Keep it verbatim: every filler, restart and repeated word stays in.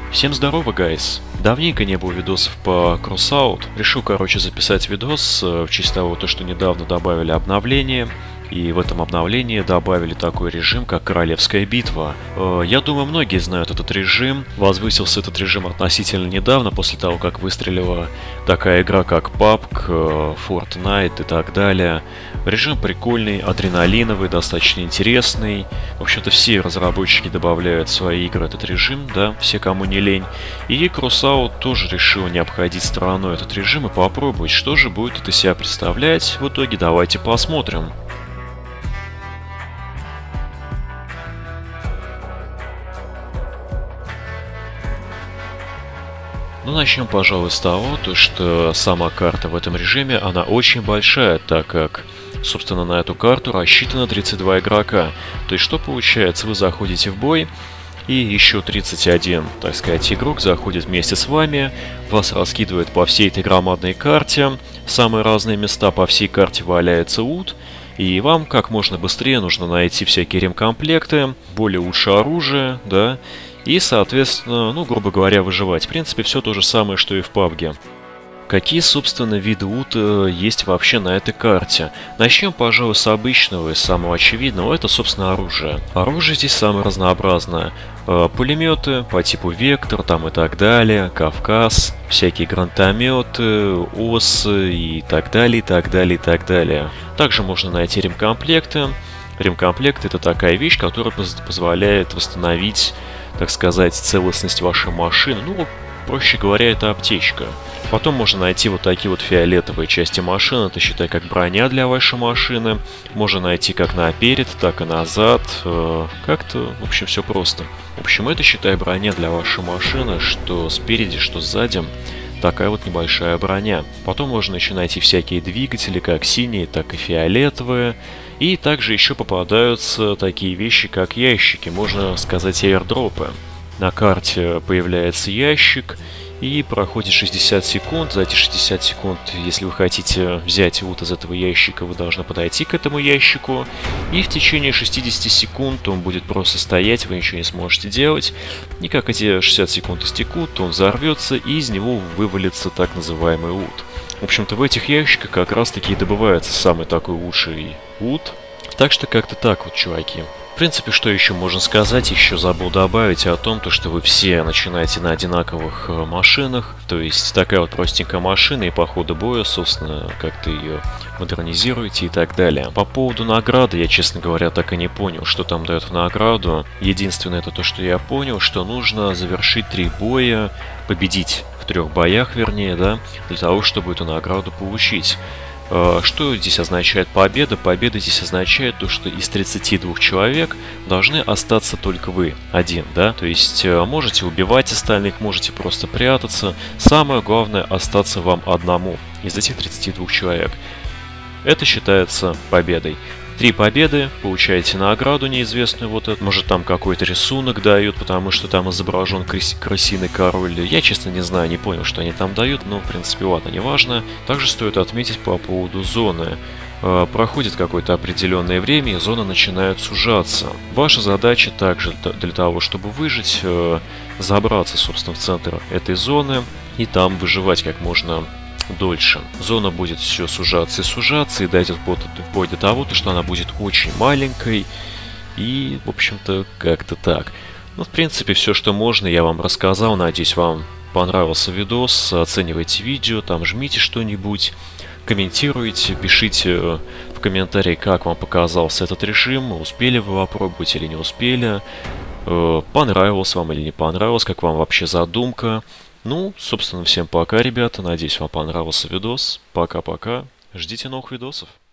Всем здорово, гайс! Давненько не было видосов по Crossout. Решил, короче, записать видос в честь того, то, что недавно добавили обновление. И в этом обновлении добавили такой режим, как Королевская битва. Я думаю, многие знают этот режим. Возвысился этот режим относительно недавно, после того, как выстрелила такая игра, как пабг, Fortnite и так далее. Режим прикольный, адреналиновый, достаточно интересный. В общем-то, все разработчики добавляют в свои игры этот режим, да, все, кому не лень. И Crossout тоже решил не обходить стороной этот режим и попробовать, что же будет это из себя представлять. В итоге давайте посмотрим. Ну, начнем, пожалуй, с того, то, что сама карта в этом режиме, она очень большая, так как, собственно, на эту карту рассчитано тридцать два игрока. То есть, что получается? Вы заходите в бой, и еще тридцать один, так сказать, игрок заходит вместе с вами, вас раскидывает по всей этой громадной карте, в самые разные места по всей карте валяется лут, и вам как можно быстрее нужно найти всякие ремкомплекты, более лучшее оружие, да, и, соответственно, ну, грубо говоря, выживать. В принципе, все то же самое, что и в пабге. Какие, собственно, виды лута есть вообще на этой карте? Начнем, пожалуй, с обычного и самого очевидного. Это, собственно, оружие. Оружие здесь самое разнообразное. Пулеметы по типу Вектор там и так далее, Кавказ, всякие гранатометы, осы и так далее, и так далее, и так далее. Также можно найти ремкомплекты. Ремкомплект — это такая вещь, которая позволяет восстановить, так сказать, целостность вашей машины. Ну, проще говоря, это аптечка. Потом можно найти вот такие вот фиолетовые части машины. Это, считай, как броня для вашей машины. Можно найти как наперед, так и назад. Как-то, в общем, все просто. В общем, это, считай, броня для вашей машины, что спереди, что сзади. Такая вот небольшая броня. Потом можно еще найти всякие двигатели, как синие, так и фиолетовые. И также еще попадаются такие вещи, как ящики, можно сказать, аирдропы. На карте появляется ящик, и проходит шестьдесят секунд. За эти шестьдесят секунд, если вы хотите взять лут из этого ящика, вы должны подойти к этому ящику. И в течение шестидесяти секунд он будет просто стоять, вы ничего не сможете делать. И как эти шестьдесят секунд истекут, он взорвется, и из него вывалится так называемый лут. В общем-то, в этих ящиках как раз таки и добывается самый такой лучший лут. Так что как-то так вот, чуваки. В принципе, что еще можно сказать? Еще забыл добавить о том, то, что вы все начинаете на одинаковых машинах. То есть такая вот простенькая машина, и по ходу боя, собственно, как-то ее модернизируете и так далее. По поводу награды, я, честно говоря, так и не понял, что там дают в награду. Единственное, это то, что я понял, что нужно завершить три боя, победить в трех боях, вернее, да, для того, чтобы эту награду получить. Что здесь означает победа? Победа здесь означает то, что из тридцати двух человек должны остаться только вы один, да? То есть можете убивать остальных, можете просто прятаться. Самое главное — остаться вам одному из этих тридцати двух человек. Это считается победой. Три победы, получаете награду неизвестную, вот это, может там какой-то рисунок дают, потому что там изображен крыс крысиный король. Я, честно, не знаю, не понял, что они там дают, но, в принципе, ладно, неважно. Также стоит отметить по поводу зоны. Проходит какое-то определенное время, и зона начинает сужаться. Ваша задача также для того, чтобы выжить, забраться, собственно, в центр этой зоны и там выживать как можно дольше. Зона будет все сужаться и сужаться, и дойдет вплоть до того, что она будет очень маленькой. И, в общем-то, как-то так. Ну, в принципе, все, что можно, я вам рассказал. Надеюсь, вам понравился видос. Оценивайте видео, там жмите что-нибудь, комментируйте, пишите в комментарии, как вам показался этот режим, успели вы его попробовать или не успели, понравился вам или не понравилось, как вам вообще задумка. Ну, собственно, всем пока, ребята. Надеюсь, вам понравился видос. Пока-пока. Ждите новых видосов.